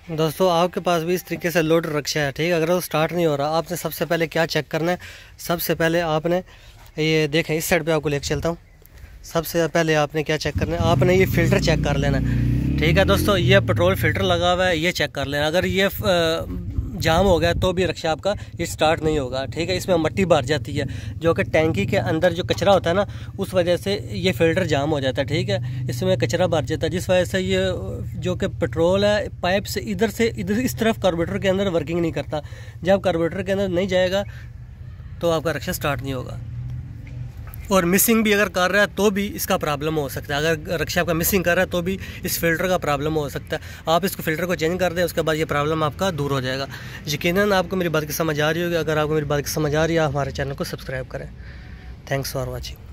दोस्तों आपके पास भी इस तरीके से लोड रक्षा है, ठीक है। अगर वो स्टार्ट नहीं हो रहा, आपने सबसे पहले क्या चेक करना है। सबसे पहले आपने ये देखें, इस साइड पे आपको लेकर चलता हूँ। सबसे पहले आपने क्या चेक करना है, आपने ये फ़िल्टर चेक कर लेना है, ठीक है दोस्तों। ये पेट्रोल फ़िल्टर लगा हुआ है, ये चेक कर लेना। अगर ये जाम हो गया तो भी रक्षा आपका ये स्टार्ट नहीं होगा, ठीक है। इसमें मट्टी भर जाती है, जो कि टैंकी के अंदर जो कचरा होता है ना, उस वजह से ये फ़िल्टर जाम हो जाता है, ठीक है। इसमें कचरा भर जाता है, जिस वजह से ये जो कि पेट्रोल है पाइप से इधर इस तरफ कार्बोरेटर के अंदर वर्किंग नहीं करता। जब कार्बोरेटर के अंदर नहीं जाएगा तो आपका रक्षा स्टार्ट नहीं होगा। और मिसिंग भी अगर कर रहा है तो भी इसका प्रॉब्लम हो सकता है। अगर रक्षा आपका मिसिंग कर रहा है तो भी इस फिल्टर का प्रॉब्लम हो सकता है। आप इसको फ़िल्टर को चेंज कर दें, उसके बाद ये प्रॉब्लम आपका दूर हो जाएगा। यकीनन आपको मेरी बात की समझ आ रही होगी। अगर आपको मेरी बात की समझ आ रही है, आप हमारे चैनल को सब्सक्राइब करें। Thanks for watching.